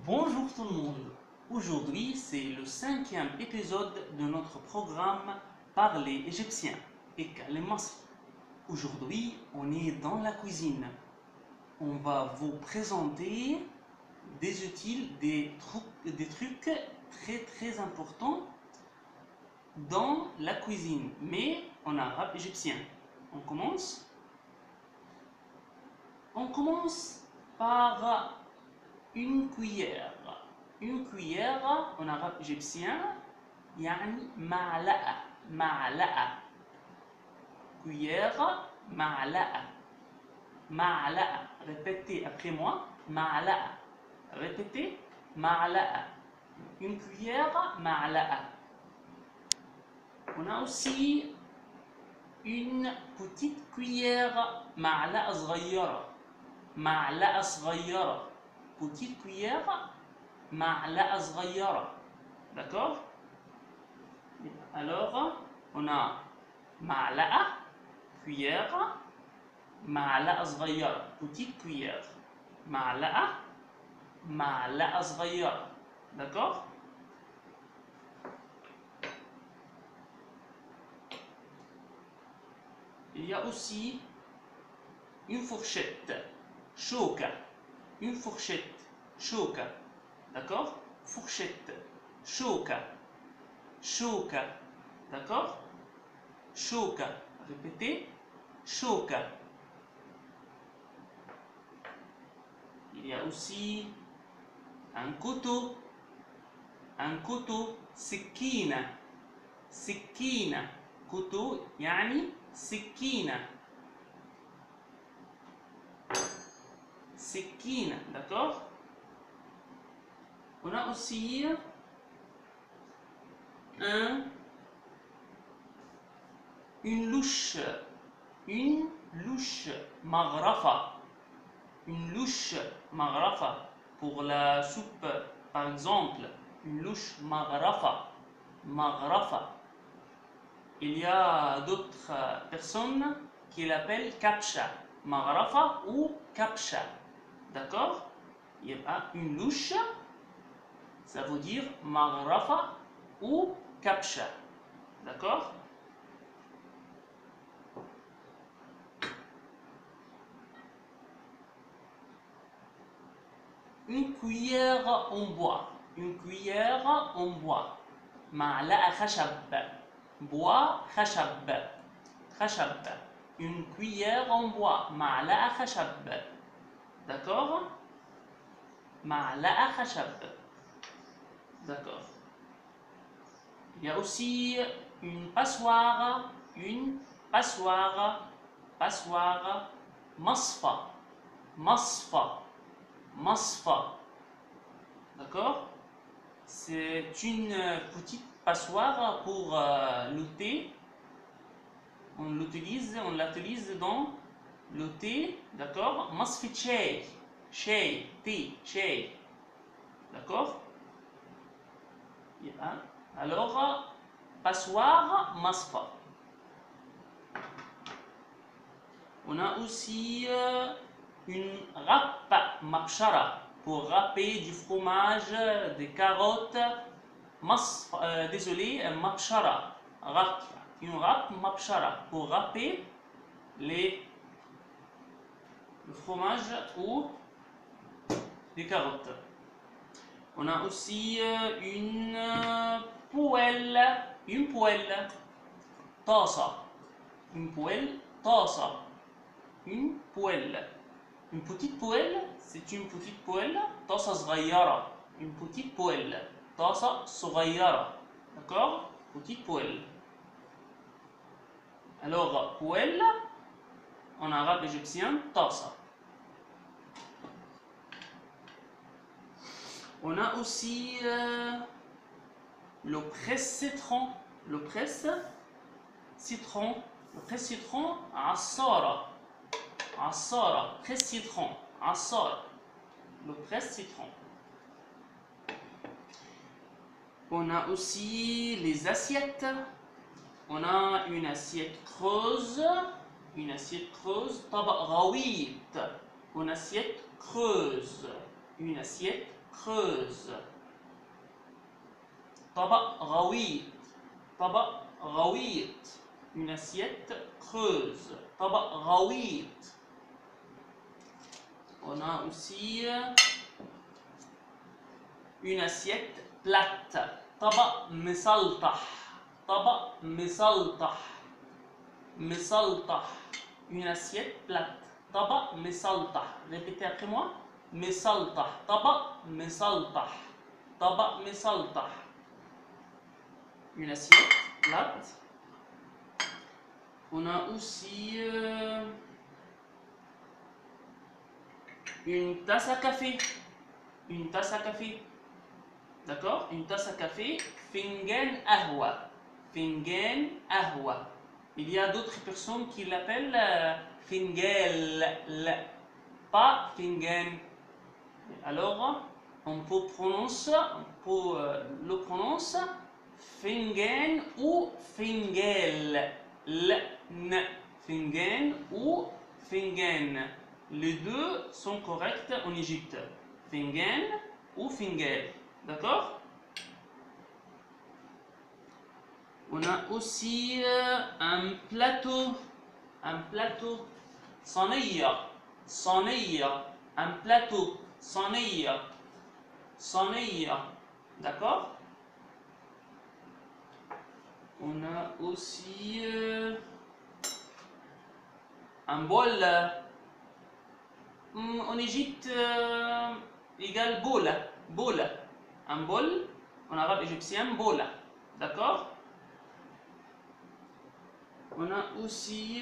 Bonjour tout le monde. Aujourd'hui, c'est le 5e épisode de notre programme Parler égyptien et Masr. Aujourd'hui, on est dans la cuisine. On va vous présenter des trucs très importants dans la cuisine, mais en arabe égyptien. On commence? On commence par une cuillère. Une cuillère en arabe égyptien, يعني معلقة. معلقة. Cuillère, معلقة. معلقة. Répétez après moi. معلقة. Répétez. معلقة. Une cuillère, معلقة. On a aussi une petite cuillère, معلقة صغيرة. معلقة صغيرة. Petite cuillère, معلقة صغيرة. D'accord? Alors, on a معلقة, cuillère, معلقة صغيرة. Petite cuillère. معلقة, معلقة صغيرة. D'accord? Il y a aussi une fourchette. شوكة. Une fourchette, شوكة. D'accord? Fourchette, شوكة. شوكة. D'accord? شوكة. Répétez. شوكة. Il y a aussi un couteau. Un couteau. سكينة. سكينة. couteau يعني سكينة. سكينة. D'accord? On a aussi une louche. Une louche. مغرفة. Une louche. مغرفة. Pour la soupe, par exemple. Une louche مغرفة. مغرفة. Il y a d'autres personnes qui l'appellent كبشة. مغرفة ou كبشة. D'accord? Il y a une louche. Ça veut dire مغرفة ou كبشة. D'accord? Une cuillère en bois. Une cuillère en bois. معلقة خشب. bois خشب. خشب. Une cuillère en bois. معلقة خشب. D'accord? معلقة خشب. D'accord. Il y a aussi une passoire. Une passoire. Passoire. مصفى. مصفى. مصفى. D'accord? C'est une petite passoire pour le thé. On l'utilise dans le thé. D'accord? مصفى شاي. شاي. thé. شاي. D'accord? Alors, passoire, مصفى. On a aussi une râpe مبشرة pour râper du fromage, des carottes. Désolé, مبشرة. Râpe. Une râpe مبشرة pour râper le fromage ou des carottes. On a aussi une poêle. Une poêle. طاسة. Une poêle. طاسة. Une poêle. Une petite poêle, c'est une petite poêle. طاسة صغيرة. Une petite poêle. طاسة صغيرة. D'accord? Petite poêle. Alors, poêle, en arabe égyptien, طاسة. On a aussi le presse-citron. Le presse-citron. Le presse-citron, عصارة. عصارة. Presse-citron. عصارة. Le presse-citron. On a aussi les assiettes. On a une assiette creuse. Une assiette creuse. طبق غويط. Une assiette creuse. Une assiette creuse. طبق غويط. طبق غويط. Une assiette creuse. طبق غويط. On a aussi une assiette plate. طبق مسلطح. طبق مسلطح. مسلطح. Une assiette plate. طبق مسلطح. Répétez après moi. مسلطح. طبق مسلطح. طبق مسلطح. Une assiette plate. On a aussi une tasse à café. Une tasse à café. D'accord? Une tasse à café. فنجان قهوة. فنجان قهوة. Il y a d'autres personnes qui l'appellent فنجال. Pas fingan. Alors, on peut le prononcer fingan ou fingal. N. Fingan ou fingan. Les deux sont corrects en Égypte. Fingan ou fingal. D'accord? On a aussi un plateau. Un plateau. صينية. صينية. Un plateau. صينية. صينية. D'accord? On a aussi un bol. En Égypte, égale bol. Bol. Un bol, en arabe égyptien, bol. D'accord? On a aussi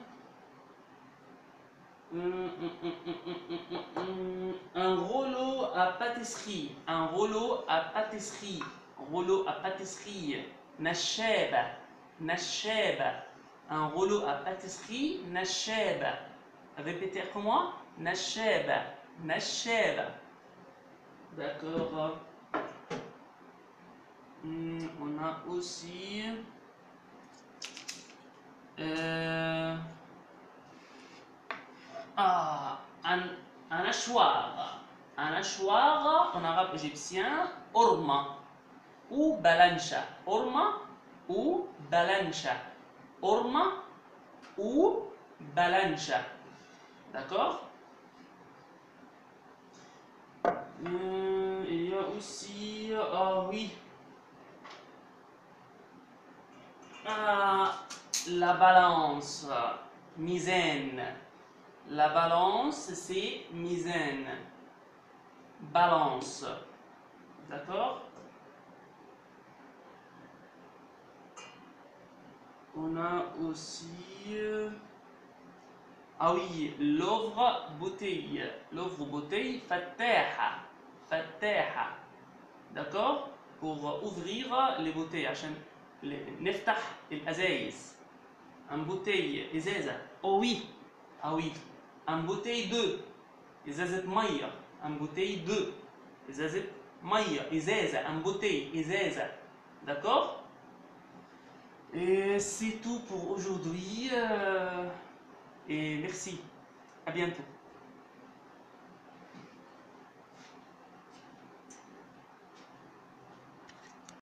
un rouleau à pâtisserie. Un rouleau à pâtisserie. Rouleau à pâtisserie. نشابة. نشابة. Un rouleau à pâtisserie. نشابة. Répétez après moi. نشابة. نشابة. D'accord. On a aussi un hachoir. Un hachoir en arabe égyptien, orma ou balancha. Orma ou balancha. Orma ou balancha. D'accord? Il y a aussi, oui, la balance, mizaine. La balance, c'est mizaine. Balance. D'accord? On a aussi... oui, l'ouvre-bouteille. L'ouvre-bouteille, fattaha. Fattaha. D'accord? Pour ouvrir les bouteilles. عشان نفتح الأزايز. Un bouteille, إزازة. Oh oui. Ah oui. Un bouteille de. إزازة مية. Un bouteille de. إزازة مية. إزازة. Un bouteille. إزازة. D'accord? Et c'est tout pour aujourd'hui. Et merci. À bientôt.